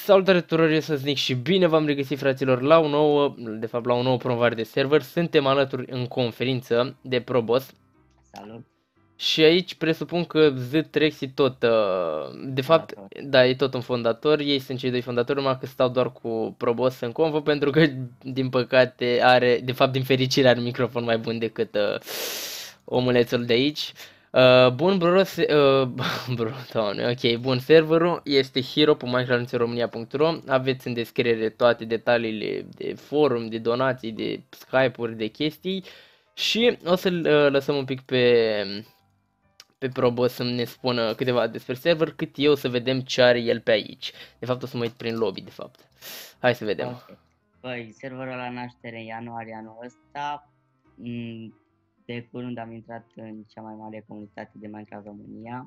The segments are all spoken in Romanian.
Salutare tuturor, eu sunt Nick și bine v-am regăsit, fraților, la la o nouă promovare de server. Suntem alături în conferință de ProBoss. Salut! Și aici presupun că Trexi tot, de fapt, da, e tot un fondator, ei sunt cei doi fondatori, numai că stau doar cu ProBoss în convă, pentru că, din păcate, de fapt, din fericire, are un microfon mai bun decât omulețul de aici. Bun, doamne, ok, bun, serverul este hero.minecraft.romania.ro. Aveți în descriere toate detaliile de forum, de donații, de Skype-uri, de chestii. Și o să-l lăsăm un pic pe ProBoss să ne spună câteva despre server, cât eu să vedem ce are el pe aici. De fapt o să mă uit prin lobby, de fapt. Hai să vedem. Okay. Păi, serverul la naștere în ianuarie anul ăsta. De curând am intrat în cea mai mare comunitate de Minecraft România.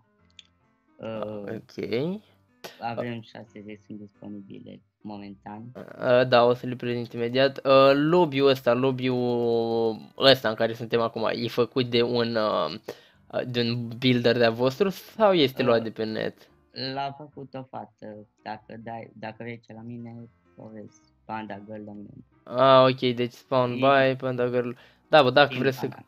Ok. Avem 6 sesiuni disponibile momentan. Da, o să le prezint imediat. Lobby-ul ăsta în care suntem acum e făcut de un builder de-a vostru sau este luat de pe net? L-a făcut o fată. Dacă vrei ce la mine, o vezi. Panda Girl la mine. Ok, deci spawn by Panda Girl. Da, bă, dacă vreți să...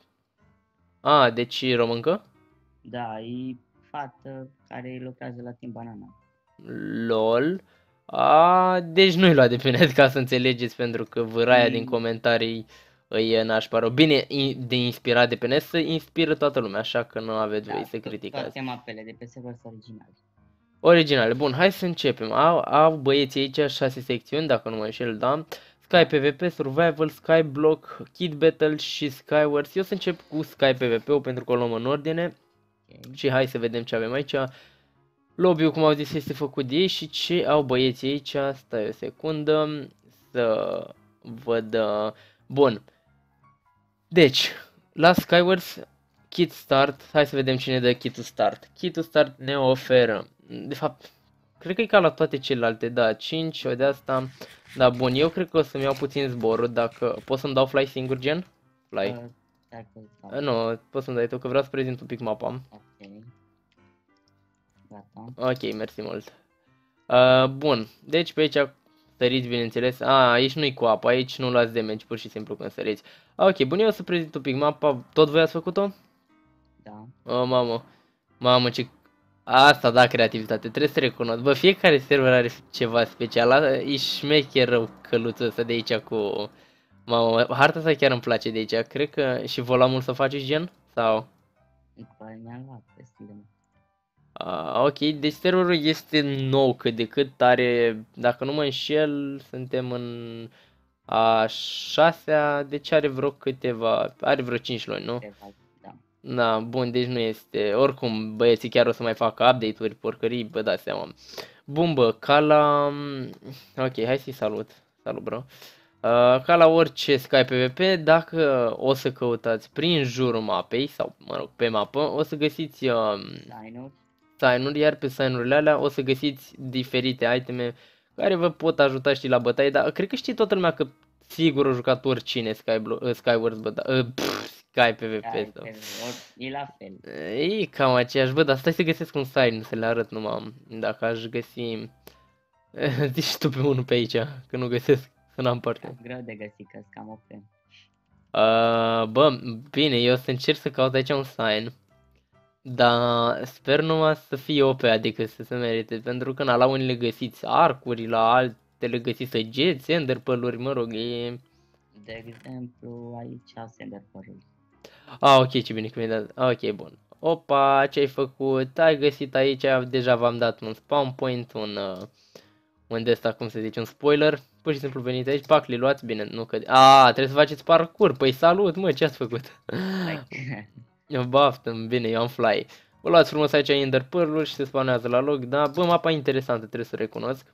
deci e româncă? Da, e fată care lucrează la Team Banana. LOL. Deci nu-i luat de pe net, ca să înțelegeți, pentru că vâraia din comentarii îi nașpa rău. Bine, de inspirat de pe net, să inspiră toată lumea, așa că nu aveți voi să criticați. Toate mapele de pe server sunt originale. Originale. Bun, hai să începem. Au băieții aici 6 secțiuni, dacă nu mă înșel, da? Sky PvP, Survival, Sky Block, Kid Battle și Skywars. Eu să încep cu Sky PvP-ul pentru că o luăm în ordine. Okay. Și hai să vedem ce avem aici. Lobby-ul, cum au zis, este făcut de ei și ce au băieții aici. Stai o secundă să văd. Bun. Deci, la Skywars, Kit Start, hai să vedem cine dă Kit to Start. Kit to Start ne oferă, de fapt, cred că e ca la toate celelalte, da, 5, o de asta. Da, bun, eu cred că o să-mi iau puțin zborul, dacă pot să-mi dau fly singur, gen? Fly. Nu, poți să-mi dai tu, că vreau să prezint un pic mapa. Ok. Gata. Ok, mersi mult. Bun, deci pe aici săriți, bineînțeles. Aici nu-i cu apă, aici nu luați damage, pur și simplu când săriți. Ok, bun, eu o să prezint un pic mapa. Tot voi ați făcut-o? Da. Mamă, ce... Asta da creativitate, trebuie să recunosc. Bă, fiecare server are ceva special. E șmecher rău căluțul ăsta de aici cu... Mamă, harta asta chiar îmi place de aici. Cred că și volamul să faceți gen? Sau? Păi mi-am luat destul de mult. Ok, deci serverul este nou cât de cât, are, dacă nu mă înșel, suntem în a 6-a, deci are vreo are vreo 5 luni, nu? Da. Da, bun, deci nu este, oricum băieții chiar o să mai facă update-uri, porcării, vă dați seama. Bun, bă, ca la, ok, hai să-i salut, bro. Ca la orice Sky PvP, dacă o să căutați prin jurul mapei, sau mă rog, pe mapă, o să găsiți sign-uri, iar pe sign-urile alea o să găsiți diferite iteme care vă pot ajuta, știi, la bătaie, dar cred că știe toată lumea că sigur o jucat oricine Skywars, bă, Sky PvP sau. E la fel. E cam aceeași, bă, dar stai să găsesc un sign, să le arăt numai, dacă aș găsi, zici tu pe unul pe aici, că nu găsesc, să n-am parte. Greu de găsit, că cam OP. Bă, bine, eu o să încerc să caut aici un sign. Dar sper numai să fie OP, adică să se merite, pentru că la unii le găsiți arcuri, la altele găsiți săgeți, enderpearl-uri, mă rog, e... De exemplu, aici enderpearl-uri. Ok, ce bine că mi-ai dat, ok, bun. Opa, ce ai făcut? Ai găsit aici, deja v-am dat un spawn point, un de ăsta, cum se zice, un spoiler. Pur și simplu veniți aici, pac, le luați, bine, nu că... trebuie să faceți parcurs, păi salut, mă, ce ați făcut? Eu baftă, bine, eu am fly. Vă luați frumos aici enderpearl-uri și se spawnează la loc, da, bă, mapa interesantă, trebuie să recunosc.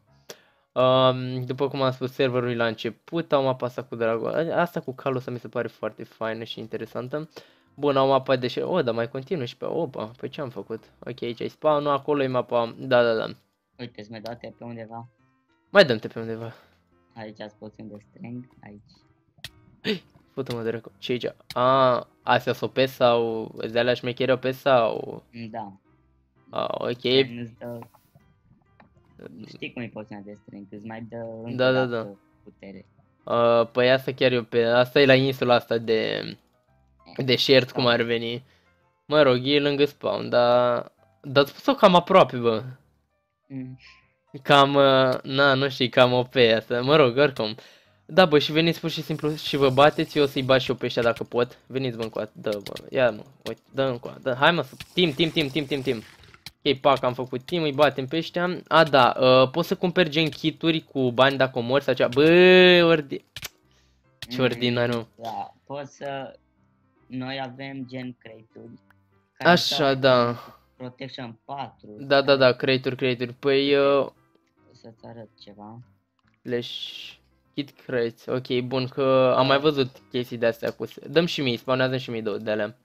După cum am spus, serverul la început, au mapa asta cu dragon, asta cu calul ăsta mi se pare foarte faină și interesantă. Bun, au mapa de dar mai continuă și pe opa, păi ce am făcut? Ok, aici ai spawn, acolo e mapa, da. Uite, îți mai date pe undeva. Mai dăm-te pe undeva. Aici ați poțiuni de strength, aici. Pută-mă de rău, ce aici? Astea s-o pe sau, îți de alea șmechere o pe sau? Da. Ok. Știi cum e poțiunea de strength, îți mai dă încă Da, o da, dată putere. Păi asta chiar eu pe... Asta e la insula asta de shared, cum ar veni. Mă rog, e lângă spawn, dar... Dar ați spus-o cam aproape, bă. Mm. Cam, na, nu știi, cam OP asta. Mă rog, oricum. Da, bă, și veniți pur și simplu și vă bateți, eu o să-i bat și eu pe ăștia dacă pot. Veniți, bă, încoa, dă, bă, ia, mă, uite, dă încoa, dă, hai, mă, să... Team. Ok, pac, am făcut team, îi batem pe ăștia. A, da, poți să cumperi gen kituri cu bani dacă mori sau ceva. Bă, ce ordinariu. Da, poți să... Noi avem gen crate-uri. Așa, da. Protection 4. Da, creaturi. Păi, O să-ți arăt ceva. Kit crates. Ok, bun, că am mai văzut chestii de-astea cu... Dăm și mie, spawnează și mie două de alea.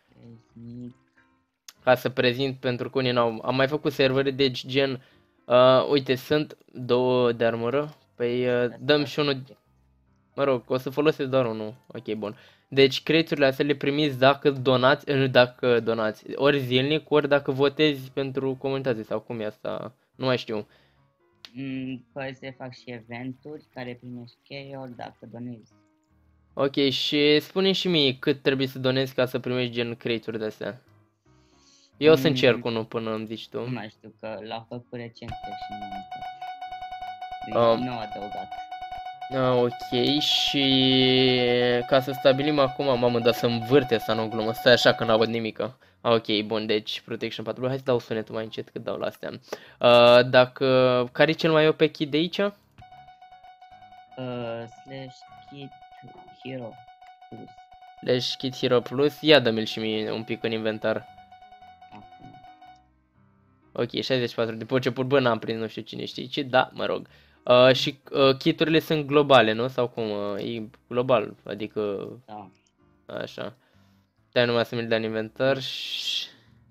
Ca să prezint pentru că unii n-au... Am mai făcut servere, deci gen... uite, sunt două de armură. Păi dăm și unul... Mă rog, o să folosesc doar unul. Ok, bun. Deci creaturile astea le primiți dacă donați, ori zilnic, ori dacă votezi pentru comunitate sau cum e asta, nu mai știu. Poți să fac și eventuri care primești cheie ori dacă donezi. Ok, și spune și mie cât trebuie să donezi ca să primești gen creaturi de astea. Eu o să încerc unul până îmi zici tu. Nu mai știu, că l-a făcut recent și nu a adăugat. Ok, și ca să stabilim acum, mamă, dar să învârte asta, nu glumă, stai așa că n-aud nimica. Ok, bun, deci Protection 4, hai să dau sunetul mai încet cât dau la astea. Care e cel mai OP kit de aici? Slash Kit Hero Plus. Slash Kit Hero Plus, ia dă-mi-l și mie un pic în inventar. Ok, 64 de pocepuri, bă, n-am prins, nu știu cine știe ce, da, mă rog. Și kiturile sunt globale, nu? Sau cum? E global, adică... Da. Așa. Dai numai să mi-l dai în inventar și...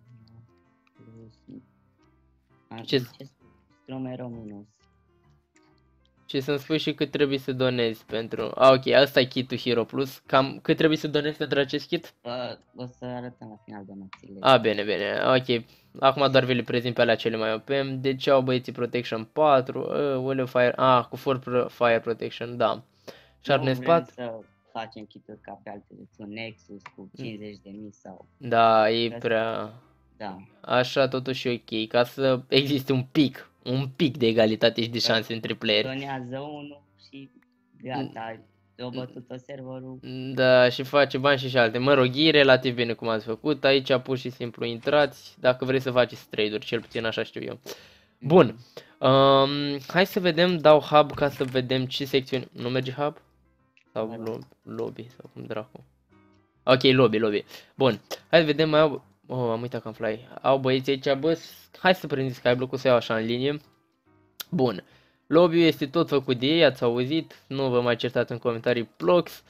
Ce Stromero minus. Și să-mi spui și cât trebuie să donezi pentru... ok, asta e kitul Hero Plus. Cam cât trebuie să donezi pentru acest kit? O să arătăm la final donațiile. Bine, ok. Acum doar vi le prezint pe alea cele mai OP. Deci au băieții Protection 4, Fire... cu Fire Protection, da. Sharpness 4. Să facem kituri ca pe alte, un Nexus cu 50.000 sau... Da, e prea... Da. Așa totuși e ok, ca să existe un pic de egalitate și de șanse între playeri. Donează unul și gata, o bătut-o serverul. Da, și face bani și alte. Mă rog, e relativ bine cum ați făcut. Aici pur și simplu intrați dacă vreți să faceți trade-uri, cel puțin așa știu eu. Bun, hai să vedem, dau hub ca să vedem ce secțiuni. Nu merge hub? Sau lobby, sau cum dracu. Ok, lobby. Bun, hai să vedem, mai au... am uitat că am fly. Au băieții aici, bă, hai să prindeți skyblock-ul să iau așa în linie. Bun, lobby-ul este tot făcut de ei, ați auzit, nu vă mai certați în comentarii blocks.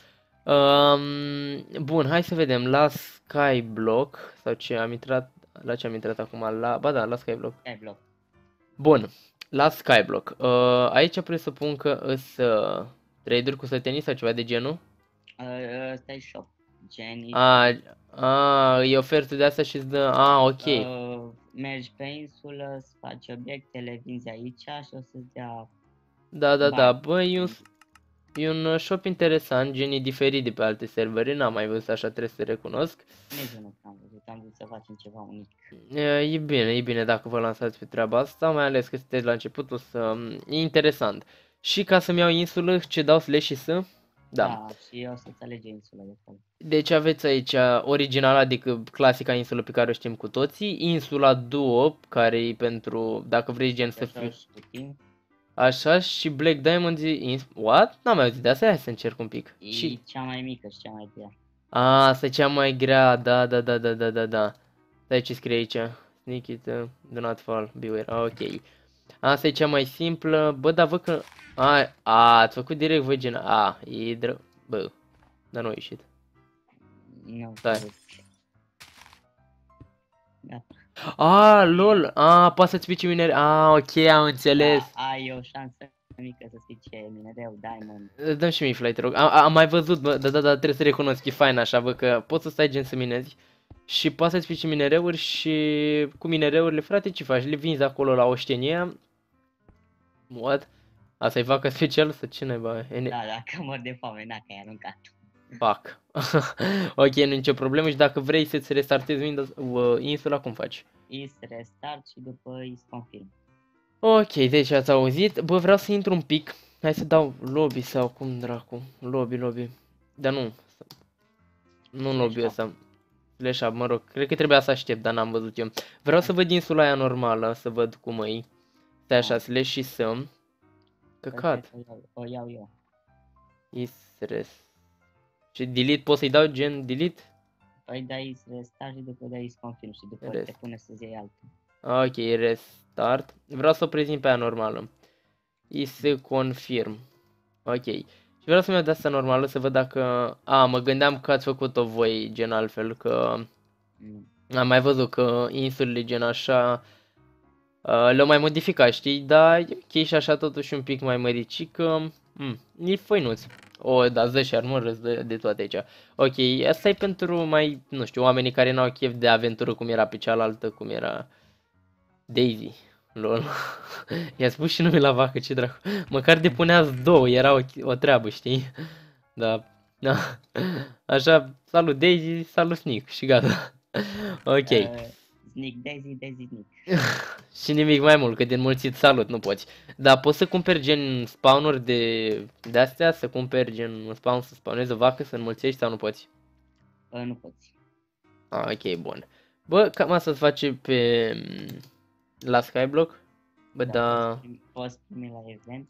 Bun, hai să vedem, la skyblock, sau ce am intrat, la ce am intrat acum, la skyblock. Bun, la skyblock, aici presupun că îs trade-uri cu sătenii sau ceva de genul? Ăsta e shop. E ofertă de asta și îți dă... ok. Mergi pe insulă, îți faci obiectele, vinzi aici și o să-ți dea... Da, bă, e un shop interesant, genii diferit de pe alte servere, n-am mai văzut așa, trebuie să recunosc. Nici nu am văzut, am vrut să facem ceva unic. E bine dacă vă lansați pe treaba asta, mai ales că sunteți la început, e interesant. Și ca să-mi iau insulă, ce dau slash și să? Da, și eu să-ți alege insula de acolo. Deci aveți aici originala, adică clasica insulă pe care o știm cu toții, insula Duo, care e pentru, dacă vrei gen să fie... Așa, și Black Diamond what? N-am mai auzit de asta, hai să încerc un pic. E cea mai mică și cea mai grea. Asta e cea mai grea, da. Stai ce scrie aici, sneak it, do not fall, beware, ok. Asta e cea mai simplă, bă, dar văd că... ați făcut direct voi gen... bă, dar nu a ieșit. Nu, stai. Gata. Lol, poate să-ți pici minere, ok, am înțeles. Ai o șansă mică să spice minereu, diamond. Dăm și mie fly, te rog, am mai văzut, bă, da, trebuie să recunosc, e fain așa, bă, că poți să stai gen să minezi. Și poți să-ți pici minereuri și cu minereurile, frate, ce faci? Le vinzi acolo la oștenia. What? Asta e vaca specială sau ce naiba? Da, dacă mor de foame, dacă ai aruncat. Fuck. Ok, nu nicio problemă și dacă vrei să-ți restartezi Windows, insula, cum faci? Is restart și după is confirm. Ok, deci ați auzit. Bă, vreau să intru un pic. Hai să dau lobby sau cum dracu. Lobby. Dar nu. Nu în lobby ăsta. Slash up, mă rog. Cred că trebuia să aștept, dar n-am văzut eu. Vreau să văd insula aia normală, să văd cum e. Stai așa, slash și să. Căcat. O iau eu. Isres. Și delete, pot să-i dau gen delete? Păi dai is restart și după dai is confirm și după Rest. te pune să-ți iei altul. Ok, restart. Vreau să o prezint pe aia normală. Is confirm. Ok. Și vreau să-mi iau de asta normală să văd dacă... A, mă gândeam că ați făcut-o voi gen altfel, că... Am mai văzut că insulele gen așa... le-au mai modificat, știi? Dar e ok și așa totuși un pic mai măricică. E făinuț. O, da, dă și armură de toate aici. Ok, asta e pentru mai, nu știu, oamenii care n-au chef de aventură cum era pe cealaltă, cum era Daisy. Lol. I-a spus și nume la vacă, ce dracu. Măcar depuneați două, era o treabă, știi? Da. Da. Așa, salut Daisy, salut Sneak și gata. Ok. Sneak Daisy, Daisy Sneak. Și nimic mai mult, că din mulțit salut nu poți. Dar poți să cumperi gen spawnuri de astea, să cumperi gen un spawn să spawnezi o vacă, să înmulțești sau nu poți? Nu poți. Ok, bun. Bă, cam asta se face pe la Skyblock. Bă, da. Poți primi la event.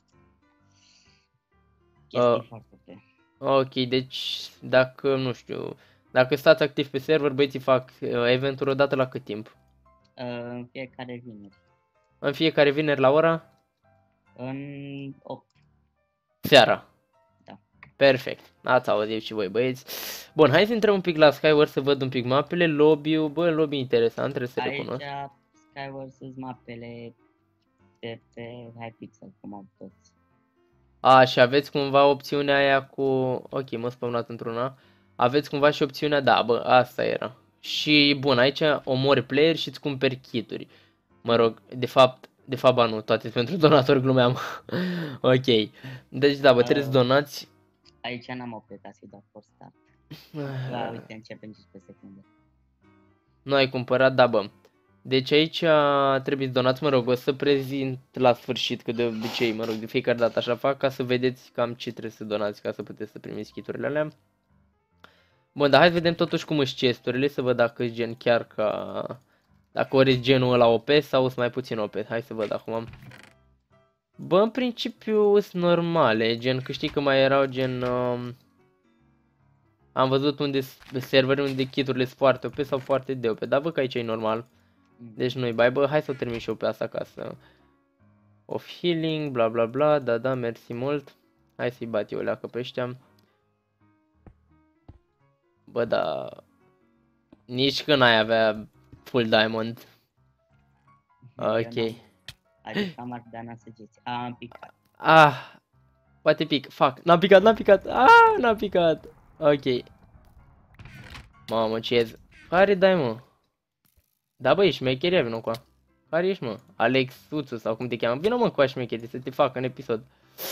Chestii foarte ok. Ok, deci dacă, nu știu, dacă stați activ pe server, băieții fac eventuri odată la cât timp? În fiecare vineri. În fiecare vineri la ora? În 8. Seara. Da. Perfect. Ați auzit și voi, băieți. Bun, hai să intrăm un pic la Skyward să văd un pic mapele. Lobby-ul, bă, lobby interesant, trebuie să recunosc. Aici Skyward sunt mapele de pe Hypixel, cum au toți. A, și aveți cumva opțiunea aia cu... Ok, mă spawnat într-una. Aveți cumva și opțiunea, da, bă, asta era. Și, bun, aici omori player și îți cumperi kituri. Mă rog, de fapt, ba nu, toate pentru donatori glumeam. Ok. Deci, da, bă, trebuie să donați. Aici n-am oprit, să-i dau for start. Da, uite, începe în 15 secunde. Nu ai cumpărat, da, bă. Deci aici trebuie să donați, mă rog, o să prezint la sfârșit, că de obicei, mă rog, de fiecare dată așa fac, ca să vedeți cam ce trebuie să donați, ca să puteți să primiți kiturile alea. Bun, dar hai să vedem totuși cum își chesturile, să văd dacă îți gen chiar ca... Dacă ori genul ăla OP sau sunt mai puțin OP, hai să văd acum. Bă, în principiu sunt normale, gen că știi că mai erau gen... Am văzut unde serveri unde kiturile sunt foarte OP sau foarte de OP, dar văd că aici e normal. Deci nu-i bai, bă, hai să o termin și eu pe asta ca să... Of healing, bla bla bla, da, mersi mult. Hai să-i bat eu leacă pe ăștia. Bă, da... Nici că n-ai avea full diamond. Ok. Adică am ars de ana săgeți. Am picat. Poate pic, fuck, n-am picat, n-am picat. Ok. Mamă, ce e? Care dai, mă? Da, bă, ești șmecheria, vină cu a. Care ești, mă? Alex Suțu sau cum te cheamă? Vină, mă, cu a șmecherie să te facă în episod.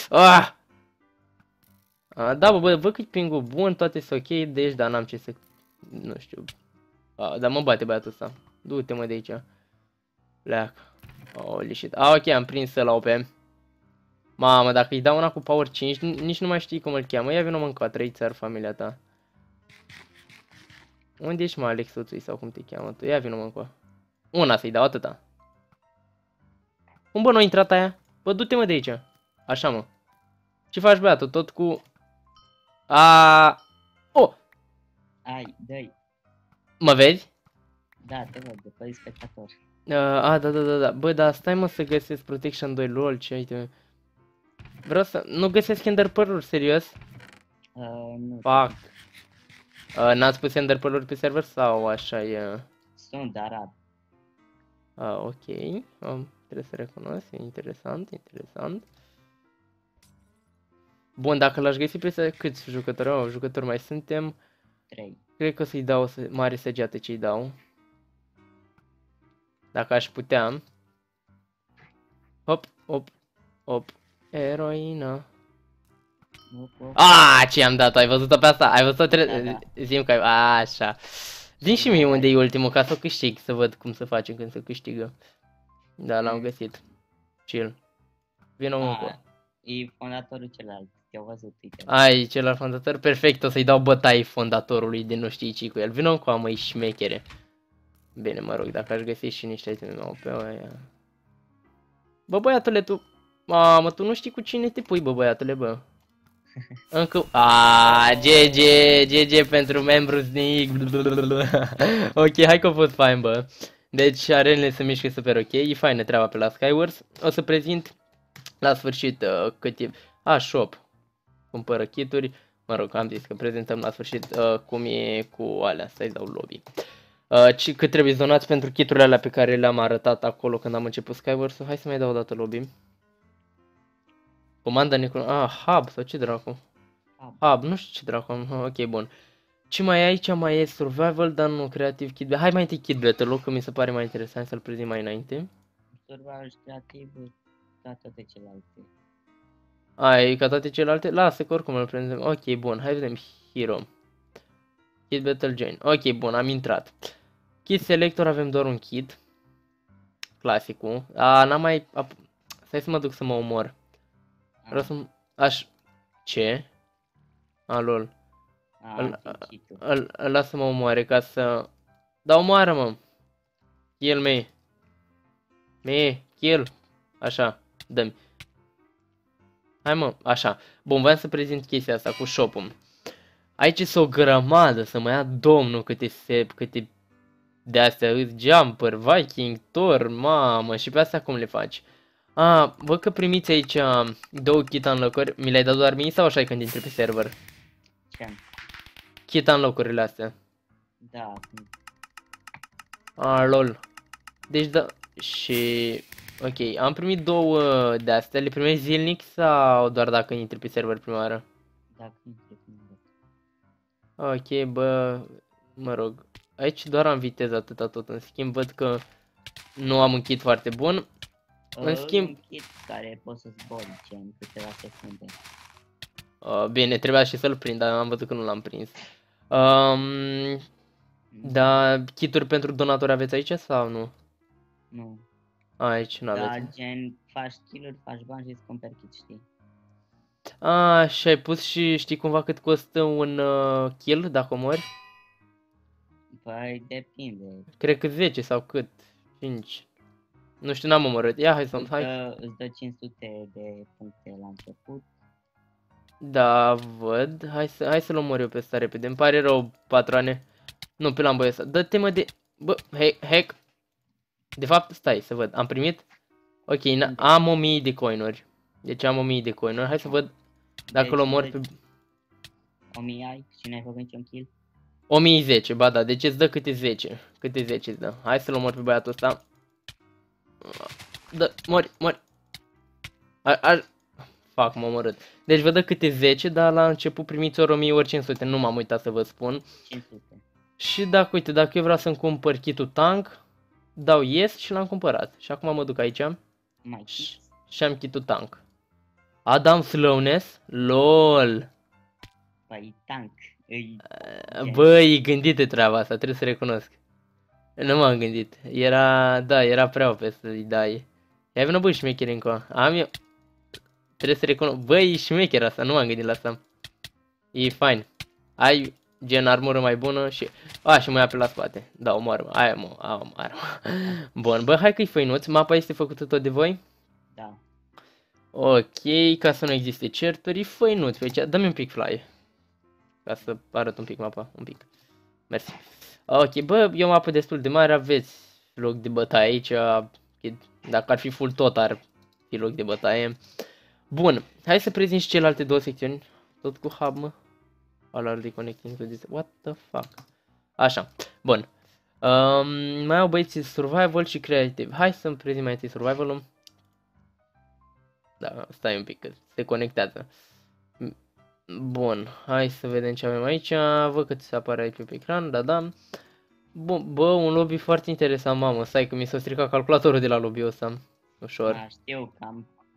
Da, bă, văd că-i pingul bun, toate sunt ok, deci, dar n-am ce să... Nu știu. Dar mă bate băiatul ăsta. Du-te, mă, de aici. Pleacă. Holy shit. Ok, am prins ăla OP. Mamă, dacă îi dau una cu power 5, nici nu mai știi cum îl cheamă. Ia vină, mă, încă a 3 țări familia ta. Unde ești, mă, Alex Suțui sau cum te cheamă tu? Ia vină, mă, încă. Una să-i dau, atâta. Cum, bă, nu a intrat aia? Bă, du-te, mă, de aici. Așa, mă. Ce faci, băiatul? Tot cu... Oh! Ai, dă-i. Mă vezi? Da, te văd, după spectator. Da. Bă, dar stai, mă, să găsesc Protection 2, lol, ce uite. Vreau să... Nu găsesc Ender Pearl-uri, serios? Nu. Fuck. N-ați pus Ender Pearl-uri pe server sau așa e? Sunt, dar rad. Ok. Trebuie să recunosc, e interesant. Bun, dacă l-aș găsi pe câți jucători? Jucători mai suntem? 3. Cred că o să-i dau mare săgeată ce-i dau. Dacă aș putea. Hop. Op. Eroina. Op. Ce am dat? Ai văzut-o pe asta? Ai văzut-o? Da. Zim că așa. Zi și mie unde e ultimul ca să o câștig, să văd cum se face când se câștigă. Da, l-am găsit. Chill. Vino încă. E fondatorul celălalt. Te-au văzut, uite. Ai, celălalt fondator? Perfect, o să-i dau bătaie fondatorului de nu știi ce cu el. Vino încă, măi, șmechere. Bine, mă rog, dacă aș găsi și niște iteme pe aia. Bă, băiatule, tu... Mamă, tu nu știi cu cine te pui, bă, băiatule, bă. Încă... GG pentru membru sneak. Ok, hai că a fost fain, bă. Deci arenele se mișcă super ok, e faină treaba pe la Skywars. O să prezint la sfârșit cât e... shop. Cumpără kituri. Mă rog, am zis că prezentăm la sfârșit cum e cu alea, să-i dau lobby. Cât trebuie donați pentru kiturile alea pe care le-am arătat acolo când am început Skywars-ul. Hai să mai dau o dată lobby. Comanda Nicol... hub sau ce dracu? Hub, nu știu ce dracu am. Ok, bun. Ce mai e aici? Mai e survival, dar nu creativ kit. Hai mai întâi kit battle, că mi se pare mai interesant să-l prezint mai înainte. Survival și creativ, ca toate celelalte. Ai, ca toate celelalte? Lasă că oricum îl prezentăm. Ok, bun, hai vedem. Hero. Kit battle join. Ok, bun, am intrat. Kit selector, avem doar un kit. Clasicul. N-am mai... Stai să mă duc să mă omor. Vreau să... Ce? Lol. Îl las să mă omoare ca să... Da, omoară, mă. Kill me. Kill. Așa, dă-mi. Hai, mă, așa. Bun, voiam să prezint chestia asta cu shop-ul. Aici este o grămadă, să mă ia domnul câte de-astea, Jumper, Viking, Thor, mamă, și pe astea cum le faci? Văd că primiți aici 2 kit unlock-uri, mi le-ai dat doar mie sau așa când intri pe server? Ce? Kit unlock-urile astea. Da. Lol. Deci da, și... Ok, am primit 2 de-astea, le primești zilnic sau doar dacă intri pe server prima oară? Dacă intri prima oară. Ok, bă, mă rog. Aici doar am viteză atâta tot, în schimb văd că nu am un kit foarte bun. În schimb... Un kit care poți să zbori în câteva secunde. Bine, trebuia și să-l prind, dar am văzut că nu l-am prins. Da, kituri pentru donatori aveți aici sau nu? Nu. Aici nu aveți. Da, gen, faci kill-uri, faci bani și îți cumperi kit, știi? Și ai pus și știi cumva cât costă un kill dacă mori? Păi, depinde. Cred că 10 sau cât? 5. Nu știu, n-am omorât. Ia, hai să... Îți dă 500 de puncte la început. Da, văd. Hai să-l omor eu pe ăsta repede. Îmi pare rău, patroane. Nu, pe l-am ăsta. Dă-te mă de... Bă, hack. De fapt, stai să văd. Am primit? Ok, am 1000 de coinuri. Deci am 1000 de coinuri. Hai să văd dacă l omor pe... 1000 ai? Și n-ai făcut niciun kill? 1010, ba da, deci îți dă câte 10. Câte 10 îți dă. Hai să-l omor pe băiatul ăsta. Da, mori. Fac, m-am omorât. Deci vă dă câte 10, dar la început primiți ori 1000, ori 500. Nu m-am uitat să vă spun. 500. Și uite, dacă eu vreau să-mi cumpăr kit-ul tank, dau yes și l-am cumpărat. Și acum mă duc aici. Și am kit-ul tank. Adam Slowness? LOL. Păi tank. Băi, gândite treaba asta, trebuie să recunosc. Nu m-am gândit. Era prea OP să-i dai. Ia vină băi șmecheri încă. Am eu. Trebuie să recunosc. Băi, șmecher asta, nu m-am gândit la asta. E fain. Ai gen armură mai bună și... și mă ia pe la spate. Da, omoară-mă. Aia mă, omoară-mă. Bun, bă, hai că-i făinuț. Mapa este făcută tot de voi? Da. Ok, ca să nu existe certuri, făinuț pe aici. Dă-mi un pic fly. Ca să arăt un pic mapa, un pic. Mersi. Ok, bă, e o mapă destul de mare, aveți loc de bătaie aici. Dacă ar fi full tot ar fi loc de bătaie. Bun, hai să prezint și celelalte 2 secțiuni. Tot cu hub, mă. All reconnecting to this. What the fuck? Așa, bun. Mai au băieții survival și creative. Hai să-mi prezint mai întâi survival-ul. Da, stai un pic că se conectează. Bun, hai să vedem ce avem aici. Văd că ți se apare aici pe ecran, da. Bun, bă, un lobby foarte interesant, mamă. Stai că mi s-a stricat calculatorul de la lobby-ul ăsta. Ușor. Da, știu că am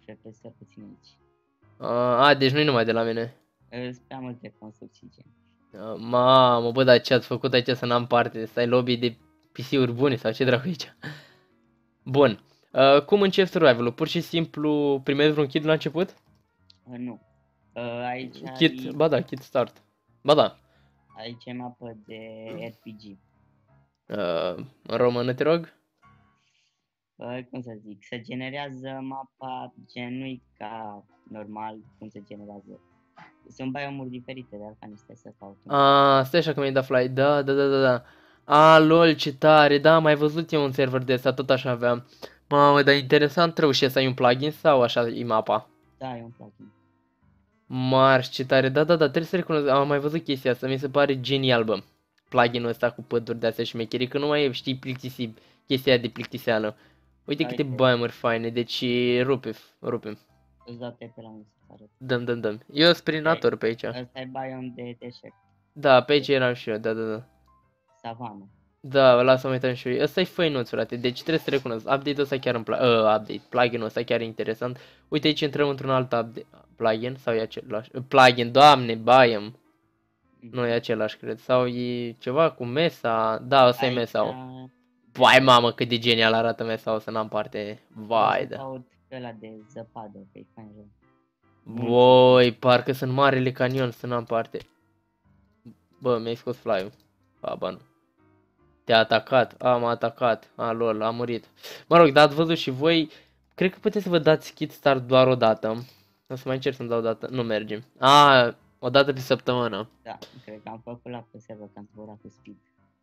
FPS-uri puțin mici. Deci nu-i numai de la mine. Sunt prea multe construcții gen. Mamă, bă, dar ce ați făcut aici să n-am parte? Stai lobby de PC-uri bune sau ce dracu e aici? Bun. Cum încep survival-ul? Pur și simplu primezi vreun kit la început? Nu. Aici Kit, ai, ba da, kit start. Ba da. aici ai mapă de RPG. În română te rog? Cum să zic, se generează mapa gen nu ca normal cum se generează. Sunt biomuri diferite, dar ca nu stai să caut. Stai așa că mi-ai dat fly. Da. Lol, ce tare. Da, am mai văzut eu un server de ăsta, tot așa aveam. Mamă, dar interesant, reușești să ai un plugin sau așa e mapa? Da, e un plugin. Marș, ce tare. Da, trebuie să recunosc. Am mai văzut chestia asta, mi se pare genial, bă. Pluginul ăsta cu păduri de astea și mecherii, că nu mai e, știi, chestia de plictiseală. Uite câte Uite. biomuri faine, deci rupem. Îți dau pe la mine să arăt. Dăm. Eu sunt prin nator pe aici. Ăsta e biom de deșert. Da, pe aici eram și eu, da. Savană. Da, lasă-mă uităm și eu. Ăsta e făinuț, frate, deci trebuie să recunosc. Update-ul ăsta chiar îmi place. Plugin-ul ăsta chiar e interesant. Uite aici intrăm într-un alt plugin sau e același? Plugin, doamne, biome. Nu e același, cred. Sau e ceva cu mesa. Da, ăsta e mesa. Vai, mamă, cât de genial arată mesa, o să n-am parte. Vai, da. Caut pe ăla de zăpadă, că e fain rău. Voi, parcă sunt Marele Canion, să n-am parte. Bă, mi-ai scos fly-ul. Ba nu. Te-a atacat. M-a atacat. Lol, a murit. Mă rog, dar ați văzut și voi. Cred că puteți să vă dați kit start doar o dată. O să mai încerc să-mi dau o dată. Nu merge. O dată pe săptămână. Da, cred că am făcut la pe server că am zburat cu speed.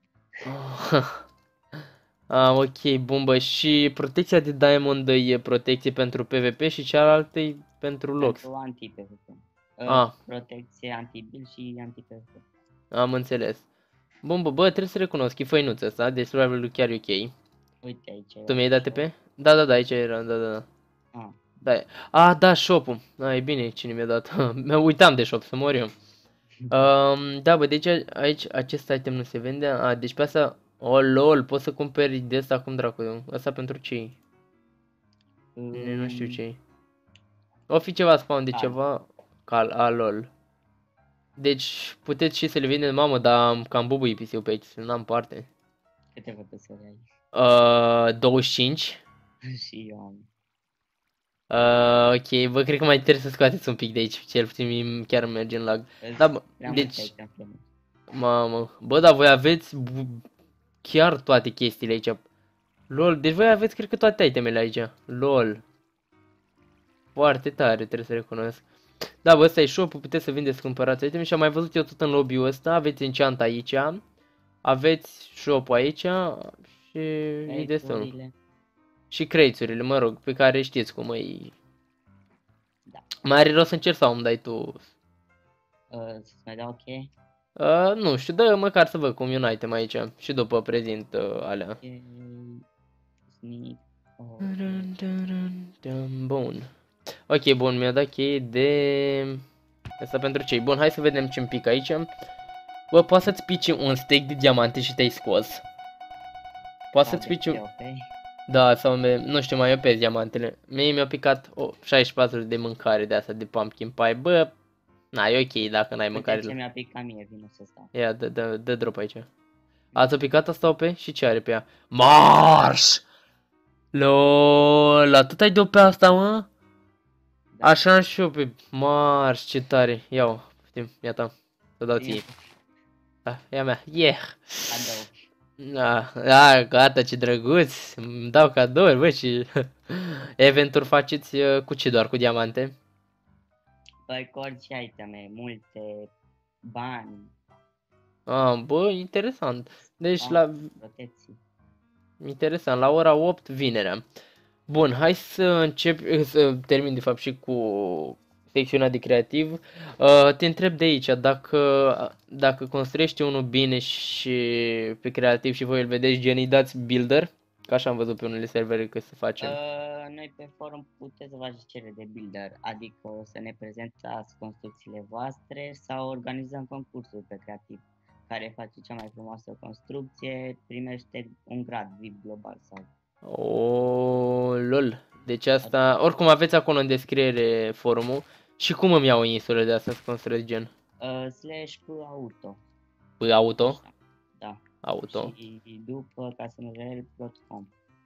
Ok, bun, bă. Și protecția de Diamond e protecție pentru PvP și cealaltă e pentru Lox. Pentru anti-PvP. Protecție anti-build și anti-PvP. Am înțeles. Bun, bă, trebuie să recunosc, e făinuț ăsta, deci survival-ul chiar e ok. Uite aici. Tu mi-ai dat TP? Da, aici era, da. Da, shop-ul. E bine cine mi-a dat. Uitam de shop, să mor eu. Da, bă, deci aici acest item nu se vinde. Deci pe asta, lol, poți să cumperi de asta acum dracu. Asta pentru ce? Nu știu ce. O fi ceva spawn de ceva. Lol. Deci puteți și să le vindeți, mamă, dar cam bubui PC-ul pe aici, n-am parte. Câte văpăsări ai? 25. Și eu am. Ok, bă, cred că mai trebuie să scoateți un pic de aici, cel puțin chiar merge în lag. Da, bă, deci, mamă, bă, dar voi aveți chiar toate chestiile aici. Lol, deci voi aveți, cred că toate itemele aici. Lol. Foarte tare, trebuie să recunosc. Da, bă, ăsta e shop-ul, puteți să vindeți, cumpărați iteme și am mai văzut eu tot în lobby-ul ăsta, aveți enchant aici, aveți shop-ul aici și e destul. Și crate-urile, mă rog, pe care știți cum e. Da. Mai are rost să încerc sau îmi dai tu? Să-ți mai dau ok? Nu știu, dă măcar să văd cum e un item aici și după prezint alea. Bun. Ok, bun, mi-a dat cheie de... Asta pentru cei. Bun, hai să vedem ce-mi pic aici. Bă, poți să-ți pici un steak de diamante și te-ai scos. Poți să-ți pici un... Da, sau nu știu, mai opezi diamantele. Mie mi-a picat 64 de mâncare de asta de pumpkin pie. Bă, e ok dacă n-ai mâncare. Ce mi-a picat mie, vină să stau. Ia, dă drop aici. Ați-o picat asta OP? Și ce are pe ea? Marș! LOL, atât ai de pe asta, mă? Da. Așa am și eu pe Marș, ce tare. Iau, poftim, ia ta. Să dau ție. Ia mea, gata, ce drăguț. Îmi dau cadouri, bă, și... Eventuri faceți cu ce, doar cu diamante? Păi cu orice iteme, multe, bani. Bă, interesant. Deci interesant, la ora 8 vinerea. Bun, hai să să termin de fapt și cu secțiunea de creativ. Te întreb de aici, dacă construiești unul bine și pe creativ și voi îl vedeți, gen îi dați builder, ca așa am văzut pe unele servere că se face. Noi pe forum puteți să faceți cerere de builder, adică să ne prezentați construcțiile voastre sau organizăm concursuri pe creativ. Care face cea mai frumoasă construcție primește un grad VIP global sau... Lol, Deci asta, oricum aveți acolo în descriere forumul. Și cum îmi iau insulele de astea să construiesc gen? Slash pe auto. Păi auto? Așa, da. Auto. Și după, ca să nu rel, plot.com.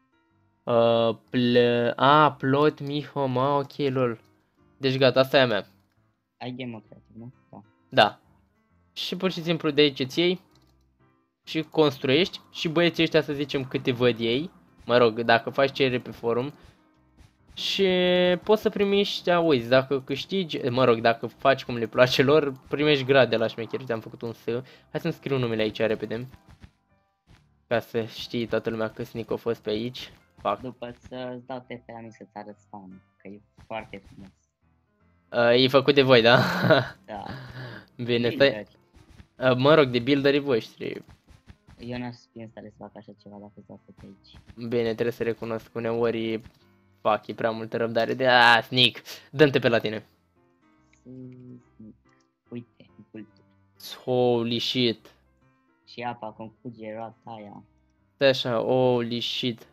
Plot me home, ok, lol. Deci gata, asta e a mea. Ai game creativ, nu? Da. Da. Și pur și simplu de aici îți iei și construiești și băieții ăștia, să zicem, câte văd ei, mă rog, dacă faci cerere pe forum, și poți să primești, uiți, dacă câștigi, mă rog, dacă faci cum le place lor, primești grad de la șmecheri. Am făcut un S. Hai să-mi scriu numele aici repede, ca să știi toată lumea că Snic a fost pe aici. Fac. După să-ți dau TP la mine să-ți arăt spawn, că e foarte frumos. E făcut de voi, da? Da. Bine, stai. Mă rog, de builderii voștri. Eu n-aș fi în stare să fac așa ceva dacă s-a făcut aici. Bine, trebuie să recunosc, uneori fac, e prea multă răbdare de Sneak, dă-te pe la tine. Uite, culturi. Holy shit. Și apa cum fuge roata aia. Stai așa, holy shit.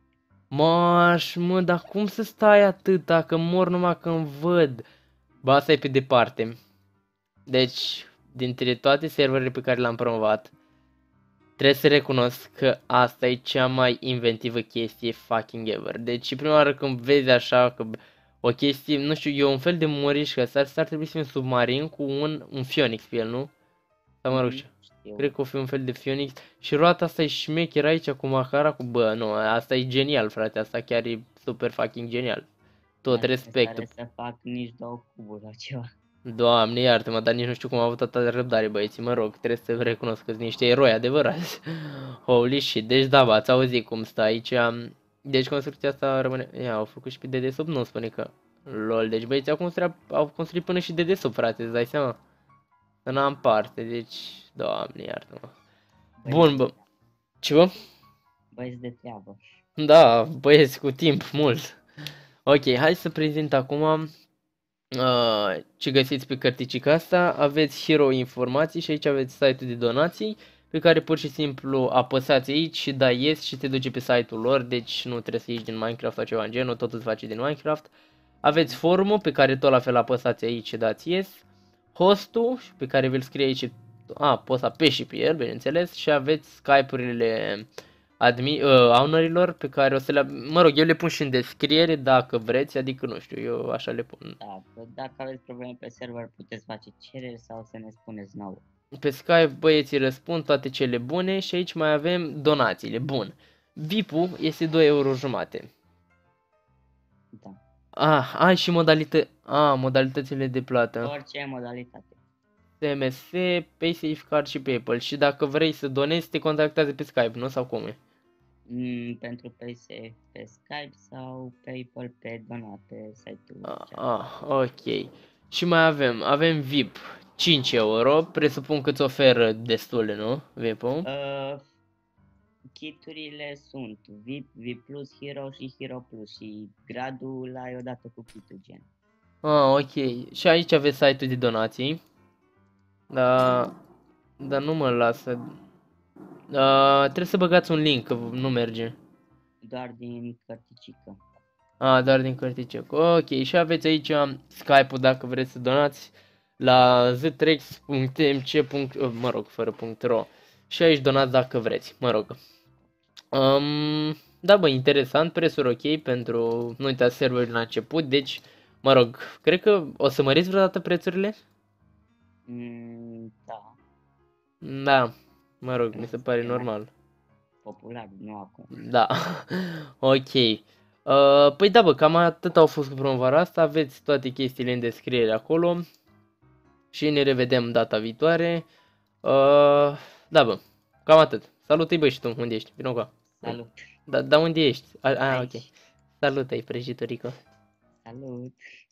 Mă, dar cum să stai atâta, că mor numai când văd. Ba, asta e pe departe. Deci, dintre toate serverele pe care le-am promovat, trebuie să recunosc că asta e cea mai inventivă chestie fucking ever. Deci prima oară când vezi așa că o chestie, nu știu, e un fel de moriș, că s-ar trebui să fie un submarin cu un Phoenix pe el, nu? Sau mă rog, cred că o fi un fel de Phoenix. Și roata asta e șmecher aici cu macara cu nu, asta e genial, frate, asta chiar e super fucking genial. Tot respectul. Să fac nici 2 cuburi la ceva. Doamne, iartă-mă, dar nici nu știu cum am avut atâta răbdare, băieții, mă rog, trebuie să recunosc că sunt niște eroi adevărați. Holy shit, deci da, ați auzit cum stă aici. Deci construcția asta rămâne, au făcut și pe dedesubt, nu spune că, lol, deci băieții au construit până și dedesubt, frate, îți dai seama? Să n-am parte, deci, doamne, iartă-mă. Bun, bă, ce bă? Băieți de treabă. Da, băieți cu timp, mult. Ok, hai să prezint acum ce găsiți pe cărticica asta. Aveți Hero informații și aici aveți site-ul de donații pe care pur și simplu apăsați aici și dai yes și te duce pe site-ul lor, deci nu trebuie să ieși din Minecraft sau ceva în genul, tot îți face din Minecraft. Aveți forumul pe care tot la fel apăsați aici și dați yes. Hostul pe care vi-l scrie aici, poți să apeși și pe el, bineînțeles, și aveți Skype-urile ownerilor pe care o să le... Mă rog, eu le pun și în descriere dacă vreți, adică nu știu, eu așa le pun. Da, dacă aveți probleme pe server puteți face cereri sau să ne spuneți nouă. Pe Skype băieții răspund toate cele bune și aici mai avem donațiile, bun. VIP-ul este 2,5 euro. Da. Ai și modalitățile de plată. Orice modalitate. SMS, PaySafe Card și PayPal. Și dacă vrei să donezi, te contactează pe Skype, nu? Sau cum e? Pentru PaySafe pe Skype sau PayPal pe donat pe site-ul. Ok. Și mai avem VIP 5 euro, presupun că îți oferă destule, nu? VIP-ul? Kiturile sunt VIP, VIP Plus, Hero și Hero Plus și gradul ai odată cu kitul gen. Ok. Și aici aveți site-ul de donații. Dar nu mă lasă. Trebuie să băgați un link, că nu merge. Doar din cărticică. Doar din cărticică. Ok, și aveți aici Skype-ul dacă vreți să donați la ztrex.mc. Mă rog, fără .ro. Și aici donați dacă vreți, mă rog. Da, bă, interesant, prețuri ok pentru, nu uitați, serverul la început, deci, mă rog, cred că o să măriți vreodată prețurile? Da. Da, mă rog, mi se pare normal. Popular, nu acum. Da, ok. Păi da, bă, cam atât au fost cu promovarea asta, aveți toate chestiile în descriere acolo. Și ne revedem data viitoare. Da, bă, cam atât. Salut-i, bă, și tu, unde ești? Vino cu. Salut. Da, unde ești? Ok. Salut-i, prăjiturică. Salut.